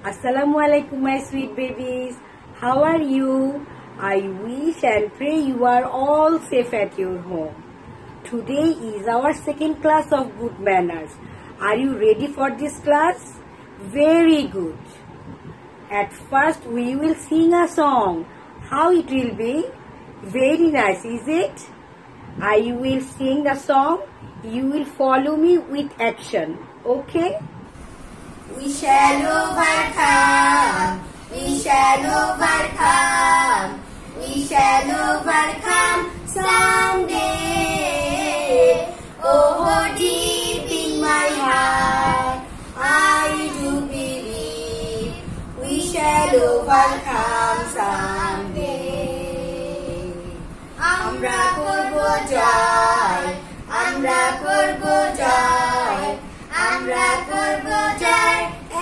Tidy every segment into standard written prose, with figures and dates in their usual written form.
Assalamu alaikum, my sweet babies. How are you? I wish and pray you are all safe at your home. Today is our second class of good manners. Are you ready for this class? Very good. At first we will sing a song. How it will be? Very nice, is it? I will sing the song. You will follow me with action. Okay? We shall overcome. We shall overcome. We shall overcome someday. Oh, deep in my heart, I do believe we shall overcome someday. Amra korbo joy, amra korbo joy, amra korbo joy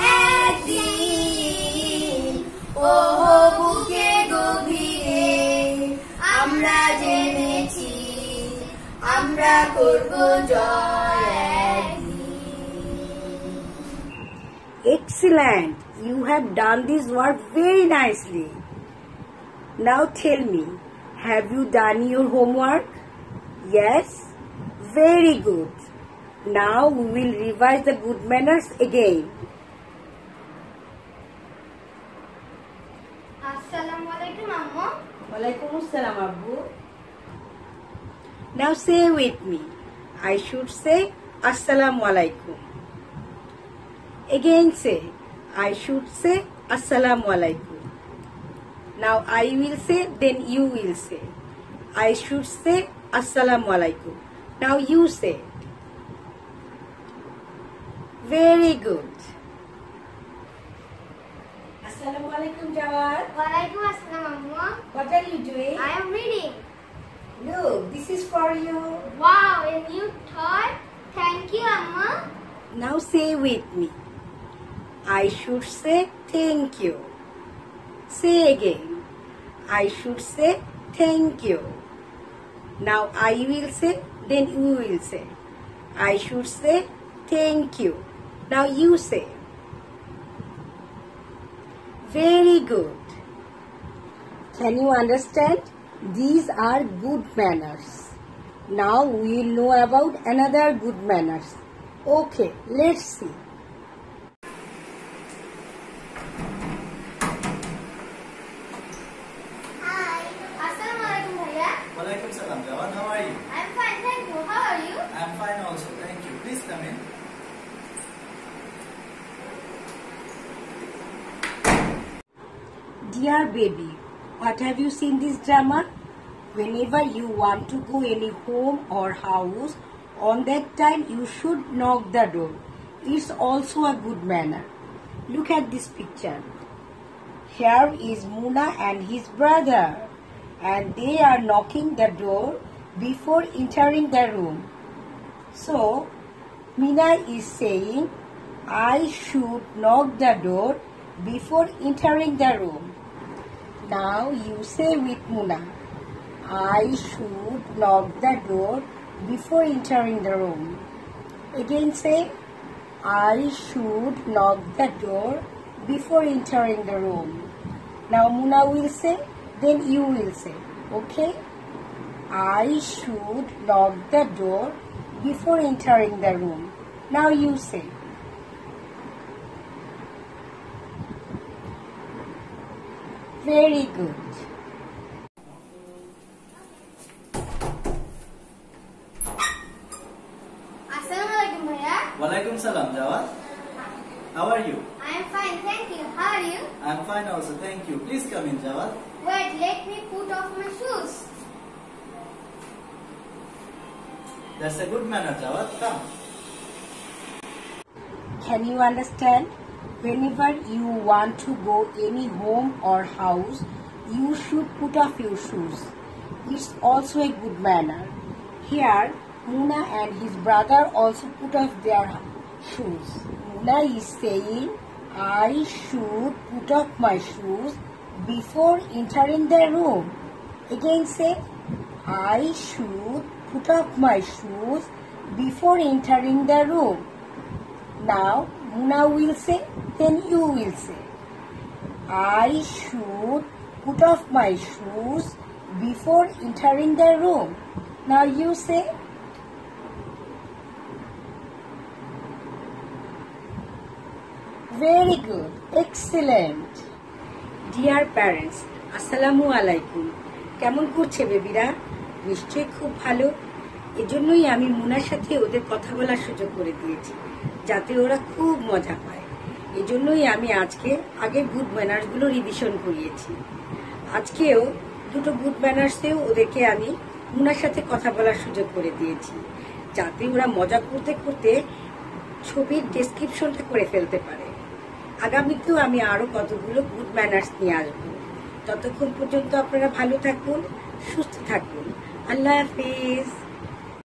একদিন। ওহ বুকে গভীরে আমরা জেনেছি আমরা করব জয় একদিন। Excellent. You have done this work very nicely. Now tell me, have you done your homework? Yes? Very good. Now we will revise the good manners again. Assalamu alaikum Amma. Walaikum assalam, Abu. Now say with me. I should say Assalamu alaikum. Again say. I should say Assalamu alaikum. Now I will say, then you will say. I should say Assalamu alaikum. Now you say. Very good. Assalamu alaikum, Jawad. Walaikum assalam Amma. What are you doing? I am reading. Look, this is for you. Wow, a new toy. Thank you Amma. Now say with me. I should say thank you. Say again. I should say thank you. Now I will say, then you will say. I should say thank you. Now you say. Very good. Can you understand? These are good manners. Now we will know about another good manners. Okay, let's see. Hi. Assalamu alaikum bhaiya. Walaikum salam, Jawan. How are you? I am fine, thank you. How are you? I am fine also, thank you. Please come in. Dear baby, what have you seen this drama? Whenever you want to go any home or house, on that time you should knock the door. It's also a good manner. Look at this picture. Here is Muna and his brother, and they are knocking the door before entering the room. So, Mina is saying, I should knock the door before entering the room. Now you say with Muna, I should knock the door before entering the room. Again say, I should knock the door before entering the room. Now Muna will say, then you will say. Okay? I should knock the door before entering the room. Now you say. Very good. Assalamu alaikum bhaiya. Walaikum salam, Jawan. How are you? I am fine, thank you. How are you? I am fine also, thank you. Please come in, Jawan. Wait, let me put off my shoes. That's a good manner, Jawan. Come. Can you understand? Whenever you want to go any home or house, you should put off your shoes. It's also a good manner. Here, Muna and his brother also put off their shoes. Muna is saying, I should put off my shoes before entering the room. Again say, I should put off my shoes before entering the room. Now, Muna will say, then you will say. I should put off my shoes before entering the room. Now you say. Very good. Excellent. Dear parents, আসসালামু আলাইকুম। কেমন করছে বেবিরা? নিশ্চয়ই খুব ভালো। এজন্যই আমি মুনার সাথে ওদের কথা বলার সুযোগ করে দিয়েছি, যাতে ওরা খুব মজা পায়। এজন্যই আমি আজকে আগে গুড ম্যানার্স গুলো রিভিশন করিয়েছি। আজকেও দুটো গুড ম্যানার্সেও ওদেরকে আমি মুনার সাথে কথা বলার সুযোগ করে দিয়েছি, যাতে ওরা মজা করতে করতে ছবির ডেসক্রিপশনটা করে ফেলতে পারে। আগামীতেও আমি আরো কতগুলো গুড ম্যানার্স নিয়ে আসবো। ততক্ষণ পর্যন্ত আপনারা ভালো থাকুন, সুস্থ থাকুন। আল্লাহ হাফিজ।